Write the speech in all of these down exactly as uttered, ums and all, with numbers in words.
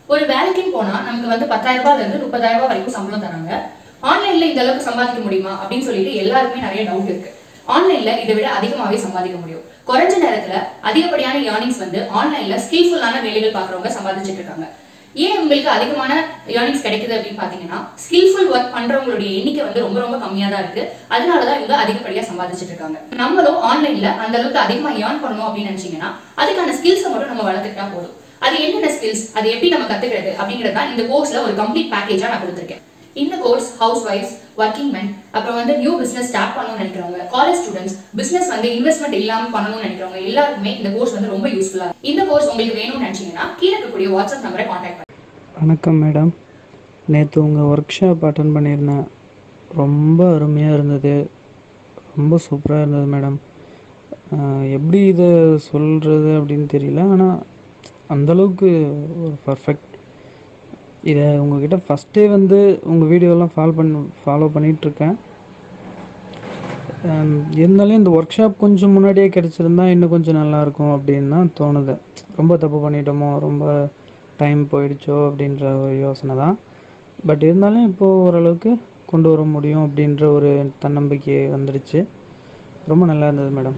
ஒரு வேலைக்குன்னு போனா நமக்கு வந்து பத்தாயிரம் ரூபாயில இருந்து முப்பதாயிரம் ரூபாய் வரைக்கும் சம்பளம் தராங்க. ஆன்லைன்ல இந்த அளவுக்கு சம்பாதிக்க முடியுமா அப்படின்னு சொல்லிட்டு எல்லாருக்குமே நிறைய டவுட் இருக்கு. ஆன்லைன்ல இதை விட அதிகமாவே சம்பாதிக்க முடியும். குறைஞ்ச நேரத்துல அதிகப்படியான ஏர்னிங்ஸ் வந்து ஆன்லைன்ல ஸ்கில்ஃபுல்லான வேலைகள் பாக்குறவங்க சம்பாதிச்சுட்டு இருக்காங்க. ஏன் உங்களுக்கு அதிகமான ஏர்னிங்ஸ் கிடைக்குது அப்படின்னு பாத்தீங்கன்னா, ஸ்கில்ஃபுல் ஒர்க் பண்றவங்களுடைய எண்ணிக்கை வந்து ரொம்ப ரொம்ப கம்மியா தான் இருக்கு. அதனாலதான் இவங்க அதிகப்படியா சம்பாதிச்சுட்டு இருக்காங்க. நம்மளும் ஆன்லைன்ல அந்த அளவுக்கு அதிகமா ஏர்ன் பண்ணணும் அப்படின்னு நினைச்சீங்கன்னா அதுக்கான ஸ்கில்ஸை மட்டும் நம்ம வளர்த்துக்கிட்டா போதும். அது என்னென்ன ஸ்கில்ஸ், அது எப்படி நம்ம கத்துக்கிறது அப்படிங்கறத இந்த கோர்ஸ்ல ஒரு கம்ப்ளீட் பேக்கேஜா நான் கொடுத்திருக்கேன். இந்த கோர்ஸ் ஹவுஸ் வைஃப்ஸ், ஒர்க்கிங் மென், அப்புறம் வந்து நியூ பிசினஸ் ஸ்டார்ட் பண்ணணும்னு நினைக்கிறவங்க, காலேஜ் ஸ்டூடெண்ட்ஸ், பிசினஸ் வந்து இன்வெஸ்ட்மெண்ட் இல்லாம பண்ணணும்னு நினைக்கிறவங்க எல்லாருக்குமே இந்த கோர்ஸ் வந்து ரொம்ப யூஸ்ஃபுல்லா இருக்கு. இந்த கோர்ஸ் உங்களுக்கு வேணும்னு நினைச்சீங்கன்னா கீழே இருக்கக்கூடிய வாட்ஸ்அப் நம்பரை கான்டாக்ட் பண்ணுங்க. வணக்கம் மேடம், நேற்று உங்கள் ஒர்க் ஷாப் அட்டன் பண்ணியிருந்தேன். ரொம்ப அருமையாக இருந்தது, ரொம்ப சூப்பராக இருந்தது மேடம். எப்படி இதை சொல்கிறது அப்படின்னு தெரியல, ஆனால் அந்தளவுக்கு ஒரு பர்ஃபெக்ட். இதை உங்கள்கிட்ட ஃபஸ்ட்டே வந்து உங்கள் வீடியோலாம் ஃபாலோ பண்ண ஃபாலோ பண்ணிகிட்ருக்கேன். இருந்தாலும் இந்த ஒர்க் ஷாப் கொஞ்சம் முன்னாடியே கிடச்சிருந்தா இன்னும் கொஞ்சம் நல்லாயிருக்கும் அப்படின்னு தான் தோணுது. ரொம்ப தப்பு பண்ணிட்டோமோ, ரொம்ப டைம் போயிடுச்சோ அப்படின்ற ஒரு யோசனை தான். பட் இருந்தாலும் இப்போது ஓரளவுக்கு கொண்டு வர முடியும் அப்படின்ற ஒரு தன்னம்பிக்கை வந்துடுச்சு. ரொம்ப நல்லா இருந்தது madam.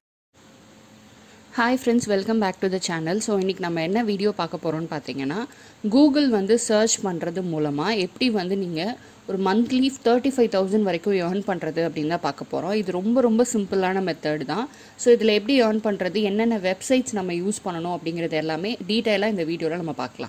Hi friends, welcome back to the channel. So இன்றைக்கி நம்ம என்ன வீடியோ பார்க்க போகிறோம்னு பார்த்தீங்கன்னா, கூகுள் வந்து சர்ச் பண்ணுறது மூலமாக எப்படி வந்து நீங்கள் ஒரு மந்த்லி தேர்ட்டி ஃபைவ் தௌசண்ட் வரைக்கும் ஏர்ன் பண்ணுறது அப்படின்னு தான் பார்க்க போகிறோம். இது ரொம்ப ரொம்ப சிம்பிளான மெத்தட் தான். ஸோ இதில் எப்படி ஏர்ன் பண்ணுறது, என்னென்ன வெப்சைட்ஸ் நம்ம யூஸ் பண்ணணும் அப்படிங்கிறது எல்லாமே டீட்டெயிலாக இந்த வீடியோவில் நம்ம பார்க்கலாம்.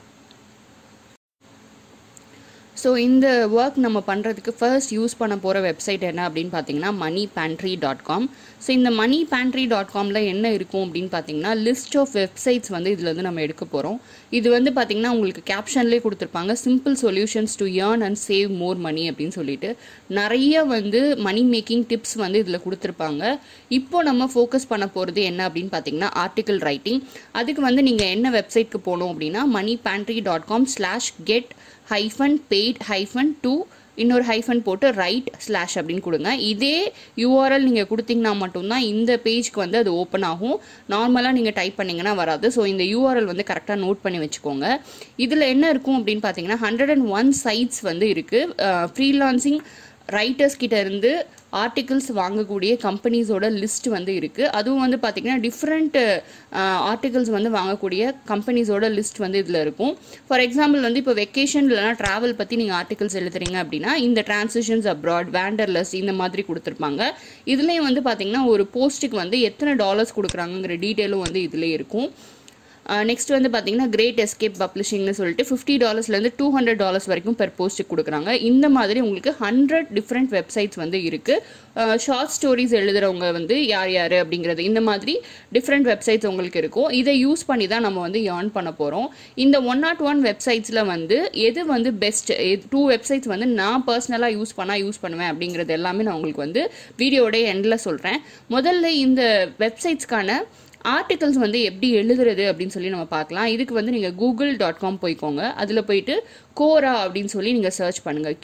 ஸோ இந்த ஒர்க் நம்ம பண்ணுறதுக்கு ஃபர்ஸ்ட் யூஸ் பண்ண போகிற வெப்சைட் என்ன அப்படின்னு பார்த்தீங்கன்னா money pantry dot com. So இந்த மணி பேண்ட்ரி டாட் காமில் என்ன இருக்கும் அப்படின்னு பார்த்தீங்கன்னா, லிஸ்ட் ஆஃப் வெப்சைட்ஸ் வந்து இதில் வந்து நம்ம எடுக்க போகிறோம். இது வந்து பார்த்தீங்கன்னா உங்களுக்கு கேப்ஷன்லேயே கொடுத்துருப்பாங்க, simple solutions to earn and save more money அப்படின்னு சொல்லிட்டு நிறைய வந்து மணி மேக்கிங் டிப்ஸ் வந்து இதில் கொடுத்துருப்பாங்க. இப்போ நம்ம ஃபோக்கஸ் பண்ண போகிறது என்ன அப்படின்னு பார்த்தீங்கன்னா ஆர்டிக்கல் ரைட்டிங். அதுக்கு வந்து நீங்கள் என்ன வெப்சைட்க்கு போகணும் அப்படின்னா money pantry dot com slash get hyphen paid hyphen to இன்னொரு ஹைஃபன் போட்டு ரைட் ஸ்லாஷ் அப்படின்னு கொடுங்க. இதே யூஆர்எல் நீங்கள் கொடுத்தீங்கன்னா மட்டும்தான் இந்த பேஜ்க்கு வந்து அது ஓப்பன் ஆகும். நார்மலாக நீங்கள் டைப் பண்ணிங்கன்னா வராது. ஸோ இந்த யூஆர்எல் வந்து கரெக்டாக நோட் பண்ணி வச்சுக்கோங்க. இதில் என்ன இருக்கும் அப்படின்னு பார்த்தீங்கன்னா ஹண்ட்ரட் அண்ட் ஒன் சைட்ஸ் வந்து இருக்குது. ஃப்ரீலான்சிங் ரைட்டர்ஸ் கிட்ட இருந்து ஆர்டிகிள்ஸ் வாங்கக்கூடிய கம்பெனிஸோட லிஸ்ட் வந்து இருக்குது. அதுவும் வந்து பார்த்திங்கன்னா டிஃப்ரெண்ட் ஆர்டிகிள்ஸ் வந்து வாங்கக்கூடிய கம்பெனிஸோட லிஸ்ட் வந்து இதில் இருக்கும். ஃபார் எக்ஸாம்பிள் வந்து இப்போ வெக்கேஷன் இல்லைனா ட்ராவல் பற்றி நீங்கள் ஆர்டிகிள்ஸ் எழுதுறீங்க அப்படின்னா இந்த டிரான்சிஷன்ஸ் அப்ராட், வேண்டர்லஸ் இந்த மாதிரி கொடுத்துருப்பாங்க. இதுலேயும் வந்து பார்த்திங்கன்னா ஒரு போஸ்ட்டுக்கு வந்து எத்தனை டாலர்ஸ் கொடுக்குறாங்கிற டீட்டெயிலும் வந்து இதிலே இருக்கும். நெக்ஸ்ட் வந்து பார்த்தீங்கன்னா கிரேட் எஸ்கேப் பப்ளிஷிங்னு சொல்லிட்டு ஃபிஃப்டி டாலர்ஸ்லேருந்து டூ ஹண்ட்ரட் டாலர்ஸ் வரைக்கும் பெர் போஸ்ட்டுக்கு கொடுக்குறாங்க. இந்த மாதிரி உங்களுக்கு ஹண்ட்ரட் டிஃப்ரெண்ட் வெப்சைட்ஸ் வந்து இருக்குது. ஷார்ட் ஸ்டோரிஸ் எழுதுறவங்க வந்து யார் யார் அப்படிங்கிறது இந்த மாதிரி டிஃப்ரெண்ட் வெப்சைட்ஸ் உங்களுக்கு இருக்கும். இதை யூஸ் பண்ணி தான் நம்ம வந்து ஏர்ன் பண்ண போகிறோம். இந்த ஒன் நாட் ஒன் வெப்சைட்ஸில் வந்து எது வந்து பெஸ்ட், டூ வெப்சைட்ஸ் வந்து நான் பர்சனலாக யூஸ் பண்ணால் யூஸ் பண்ணுவேன் அப்படிங்கிறது எல்லாமே நான் உங்களுக்கு வந்து வீடியோட எண்டில் சொல்கிறேன். முதல்ல இந்த வெப்சைட்ஸ்க்கான ஆர்டிகல்ஸ் வந்து எப்படி எழுதுறது அப்படின்னு சொல்லி நம்ம பார்க்கலாம். இதுக்கு வந்து நீங்கள் கூகுள் டாட் காம் போய்க்கோங்க. அதில் போயிட்டு கோரா அப்படின்னு சொல்லி நீங்கள் சர்ச் பண்ணுங்கள்.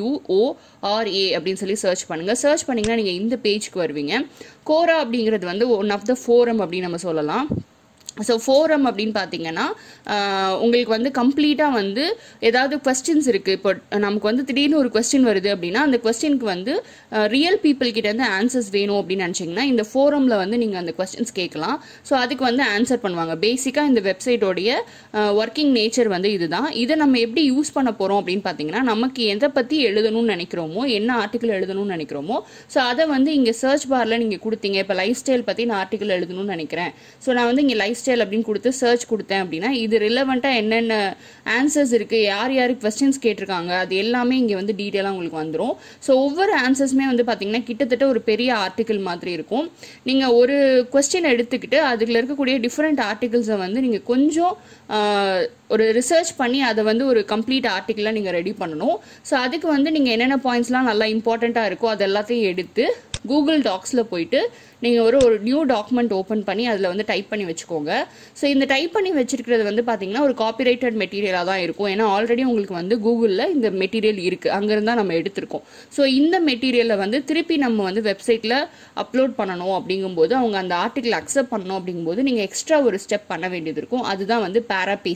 கியூயூஓஆர்ஏ அப்படின்னு சொல்லி சர்ச் பண்ணுங்கள். சர்ச் பண்ணிங்கன்னா நீங்கள் இந்த பேஜ்க்கு வருவீங்க. கோரா அப்படிங்கிறது வந்து ஒன் ஆஃப் த ஃபோரம் அப்படின்னு நம்ம சொல்லலாம். ஸோ ஃபோரம் அப்படின்னு பார்த்தீங்கன்னா உங்களுக்கு வந்து கம்ப்ளீட்டாக வந்து ஏதாவது கொஸ்டின்ஸ் இருக்குது. இப்போ நமக்கு வந்து திடீர்னு ஒரு கொஸ்டின் வருது அப்படின்னா அந்த கொஸ்டினுக்கு வந்து ரியல் பீப்புள் கிட்ட இருந்து ஆன்சர்ஸ் வேணும் அப்படின்னு நினச்சிங்கன்னா இந்த ஃபோரமில் வந்து நீங்கள் அந்த கொஸ்டின்ஸ் கேட்கலாம். ஸோ அதுக்கு வந்து ஆன்சர் பண்ணுவாங்க. பேசிக்காக இந்த வெப்சைட்டோடைய ஒர்க்கிங் நேச்சர் வந்து இதுதான். இதை நம்ம எப்படி யூஸ் பண்ண போகிறோம் அப்படின்னு பார்த்தீங்கன்னா, நமக்கு எதை பற்றி எழுதணும்னு நினைக்கிறோமோ, என்ன ஆர்டிக்கல் எழுதணும்னு நினைக்கிறோமோ, ஸோ அதை வந்து இங்கே சர்ச் பாரில் நீங்கள் கொடுத்தீங்க. இப்போ லைஃப் ஸ்டைல் பற்றி நான் ஆர்டிக்கல் எழுதணும்னு நினைக்கிறேன். ஸோ நான் வந்து இங்கே லைஃப் ஸ்டைல் அப்படின்னு கொடுத்து சர்ச் கொடுத்தேன் அப்படின்னா இது ரிலவெண்ட்டாக என்னென்ன ஆன்சர்ஸ் இருக்குது, யார் யார் கொஸ்டின்ஸ் கேட்டிருக்காங்க, அது எல்லாமே இங்கே வந்து டீட்டெயிலாக உங்களுக்கு வந்துடும். ஸோ ஒவ்வொரு ஆன்சர்ஸுமே வந்து பார்த்தீங்கன்னா கிட்டத்தட்ட ஒரு பெரிய ஆர்டிக்கல் மாதிரி இருக்கும். நீங்கள் ஒரு கொஸ்டின் எடுத்துக்கிட்டு அதில் இருக்கக்கூடிய டிஃப்ரெண்ட் ஆர்டிகல்ஸை வந்து நீங்கள் கொஞ்சம் ஒரு ரிசர்ச் பண்ணி அதை வந்து ஒரு கம்ப்ளீட் ஆர்டிக்கலாக நீங்கள் ரெடி பண்ணணும். ஸோ அதுக்கு வந்து நீங்கள் என்னென்ன பாயிண்ட்ஸ்லாம் நல்லா இம்பார்ட்டண்ட்டாக இருக்கோ அது எல்லாத்தையும் எடுத்து கூகுள் டாக்ஸில் போயிட்டு நீங்கள் ஒரு ஒரு நியூ டாக்குமெண்ட் ஓப்பன் பண்ணி அதில் வந்து டைப் பண்ணி வச்சுக்கோங்க. ஸோ இந்த டைப் பண்ணி வச்சிருக்கிறது வந்து பார்த்தீங்கன்னா ஒரு காப்பிரைட்டட் மெட்டீரியலாக தான் இருக்கும். ஏன்னா ஆல்ரெடி உங்களுக்கு வந்து கூகுளில் இந்த மெட்டீரியல் இருக்குது, அங்கேருந்தான் நம்ம எடுத்திருக்கோம். ஸோ இந்த மெட்டீரியலை வந்து திருப்பி நம்ம வந்து வெப்சைட்டில் அப்லோட் பண்ணணும் அப்படிங்கும்போது, அவங்க அந்த ஆர்டிக்கல் அக்செப்ட் பண்ணணும் அப்படிங்கும்போது நீங்கள் எக்ஸ்ட்ரா ஒரு ஸ்டெப் பண்ண வேண்டியது இருக்கும். அதுதான் வந்து பேரா பேசிங் அப்படிங்கிறது.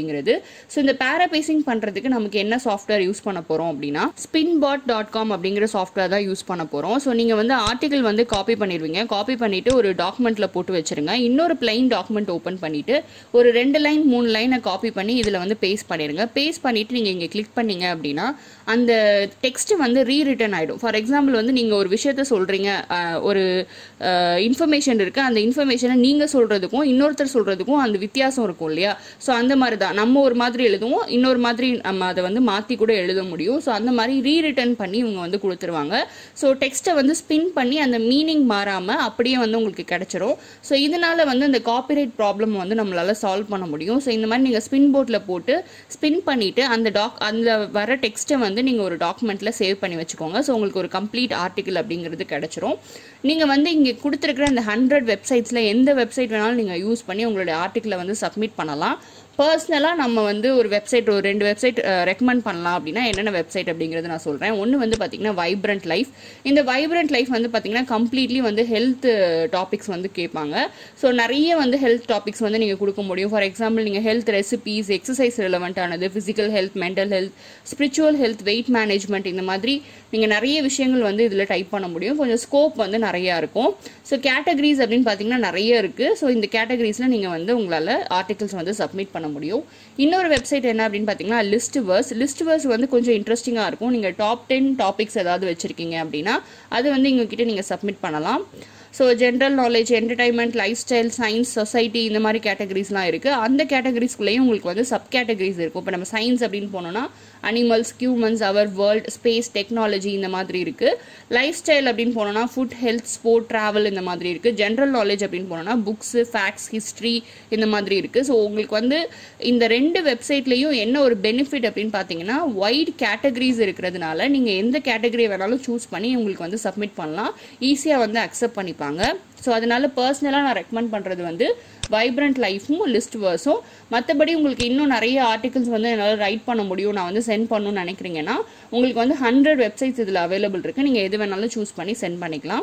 அப்படிங்கிறது. ஸோ இந்த பேராபேசிங் பண்ணுறதுக்கு நமக்கு என்ன சாஃப்ட்வேர் யூஸ் பண்ண போகிறோம் அப்படின்னா ஸ்பின்பாட் டாட் காம் அப்படிங்கிற சாஃப்ட்வேர் தான் யூஸ் பண்ண போகிறோம். ஸோ நீங்கள் வந்து ஆர்டிகல் வந்து காப்பி பண்ணிடுவீங்க. காப்பி பண்ணிவிட்டு ஒரு டாக்குமெண்ட்டில் போட்டு வச்சுருங்க. இன்னொரு பிளைன் டாக்குமெண்ட் ஓப்பன் பண்ணிவிட்டு ஒரு ரெண்டு லைன் மூணு லைனை காப்பி பண்ணி இதில் வந்து பேஸ்ட் பண்ணிடுங்க. பேஸ்ட் பண்ணிவிட்டு நீங்கள் இங்கே கிளிக் பண்ணீங்க அப்படின்னா அந்த டெக்ஸ்ட் வந்து ரீரிட்டன் ஆகிடும். ஃபார் எக்ஸாம்பிள் வந்து நீங்கள் ஒரு விஷயத்த சொல்கிறீங்க, ஒரு இன்ஃபர்மேஷன் இருக்குது, அந்த இன்ஃபர்மேஷனை நீங்கள் சொல்கிறதுக்கும் இன்னொருத்தர் சொல்கிறதுக்கும் அந்த வித்தியாசம் இருக்கும் இல்லையா? ஸோ அந்த மாதிரி தான் நம்ம ஒரு மாதிரி எழுதுவோம், இன்னொரு மாதிரி நம்ம அதை வந்து மாற்றி கூட எழுத முடியும். ஸோ அந்த மாதிரி ரீரிட்டன் பண்ணி இவங்க வந்து கொடுத்துருவாங்க. ஸோ டெக்ஸ்ட்டை வந்து ஸ்பின் பண்ணி அந்த மீனிங் மாறாமல் அப்படியே வந்து உங்களுக்கு கிடைச்சிரும். ஸோ இதனால வந்து அந்த காப்பிரைட் ப்ராப்ளம் வந்து நம்மளால் சால்வ் பண்ண முடியும். ஸோ இந்த மாதிரி நீங்கள் ஸ்பின் போர்டில் போட்டு ஸ்பின் பண்ணிவிட்டு அந்த டாக் அந்த வர டெக்ஸ்ட்டை வந்து நீங்கள் ஒரு டாக்குமெண்ட்டில் சேவ் பண்ணி வச்சுக்கோங்க. ஸோ உங்களுக்கு ஒரு கம்ப்ளீட் ஆர்டிக்கல் அப்படிங்கிறது கிடைச்சிரும். நீங்கள் வந்து இங்கே கொடுத்துருக்கிற அந்த ஹண்ட்ரட் வெப்சைட்ஸில் எந்த வெப்சைட் வேணாலும் நீங்கள் யூஸ் பண்ணி உங்களுடைய ஆர்டிக்கலை வந்து சப்மிட் பண்ணலாம். பர்சனலாக நம்ம வந்து ஒரு வெப்சைட் ஒரு ரெண்டு வெப்சைட் ரெக்கமெண்ட் பண்ணலாம் அப்படின்னா என்னென்ன வெப்சைட் அப்படிங்கிறது நான் சொல்கிறேன். ஒன்று வந்து பார்த்தீங்கன்னா வைப்ரண்ட் லைஃப். இந்த வைப்ரண்ட் லைஃப் வந்து பார்த்தீங்கன்னா கம்ப்ளீட்லி வந்து ஹெல்த் டாபிக்ஸ் வந்து கேட்பாங்க. ஸோ நிறைய வந்து ஹெல்த் டாபிக்ஸ் வந்து நீங்கள் கொடுக்க முடியும். ஃபார் எக்ஸாம்பிள் நீங்கள் ஹெல்த் ரெசிபீஸ், எக்ஸசைஸ் ரிலவெண்ட்டானது, physical health, mental health, spiritual health, weight management, இந்த மாதிரி நீங்கள் நிறைய விஷயங்கள் வந்து இதில் டைப் பண்ண முடியும். கொஞ்சம் ஸ்கோப் வந்து நிறையா இருக்கும். ஸோ கேட்டகரிஸ் அப்படின்னு பார்த்தீங்கன்னா நிறைய இருக்குது. ஸோ இந்த கேட்டகரிஸில் நீங்கள் வந்து உங்களால் ஆர்டிகல்ஸ் வந்து சப்மிட் பண்ண முடியும். இன்னொரு வெப்சைட் என்ன அப்படின்னு பார்த்தீங்கன்னா லிஸ்ட்வர்ஸ். லிஸ்ட்வர்ஸ் வந்து கொஞ்சம் இன்ட்ரெஸ்டிங்காக இருக்கும். நீங்கள் டாப் டென் டாபிக்ஸ் ஏதாவது வச்சுருக்கீங்க அப்படின்னா அது வந்து எங்ககிட்ட நீங்கள் சப்மிட் பண்ணலாம். So general knowledge, entertainment, lifestyle, science, society, இந்த மாதிரி கேட்டகரிஸ்லாம் இருக்குது. அந்த கேட்டகரிஸ்குள்ளேயும் உங்களுக்கு வந்து சப் கேட்டகரிஸ் இருக்கும். இப்போ நம்ம சயின்ஸ் அப்படின்னு போனோம்னா animals, humans, our world, space, technology, இந்த மாதிரி இருக்குது. லைஃப் ஸ்டைல் அப்படின்னு போனோம்னா ஃபுட், ஹெல்த், ஸ்போர்ட், ட்ராவல், இந்த மாதிரி இருக்குது. ஜென்ரல் நாலேஜ் அப்படின்னு போனோம்னா புக்ஸு, ஃபேக்ட்ஸ், ஹிஸ்ட்ரி, இந்த மாதிரி இருக்குது. ஸோ உங்களுக்கு வந்து இந்த ரெண்டு வெப்சைட்லேயும் என்ன ஒரு பெனிஃபிட் அப்படின்னு பார்த்தீங்கன்னா வைட் கேட்டகரிஸ் இருக்கிறதுனால நீங்கள் எந்த கேட்டகரி வேணாலும் சூஸ் பண்ணி உங்களுக்கு வந்து சப்மிட் பண்ணலாம். ஈஸியாக வந்து அக்செப்ட் பண்ணிப்பாங்க. ஸோ அதனால பர்சனலாக நான் ரெக்கமெண்ட் பண்ணுறது வந்து வைப்ரண்ட் லைஃபும் லிஸ்ட்வர்ஸும். மற்றபடி உங்களுக்கு இன்னும் நிறைய ஆர்டிகல்ஸ் வந்து என்னால் ரைட் பண்ண முடியும், நான் வந்து சென்ட் பண்ணணும்னு நினைக்கிறீங்கன்னா உங்களுக்கு வந்து ஹண்ட்ரட் வெப்சைட்ஸ் இதில் அவைலபிள் இருக்குது. நீங்கள் எது வேணாலும் சூஸ் பண்ணி சென்ட் பண்ணிக்கலாம்.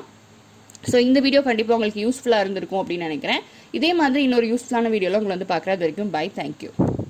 ஸோ இந்த வீடியோ கண்டிப்பாக உங்களுக்கு யூஸ்ஃபுல்லாக இருந்திருக்கும் அப்படின்னு நினைக்கிறேன். இதே மாதிரி இன்னொரு யூஸ்ஃபுல்லான வீடியோவில் உங்களை வந்து பார்க்குறது வரைக்கும் பை. தேங்க்யூ.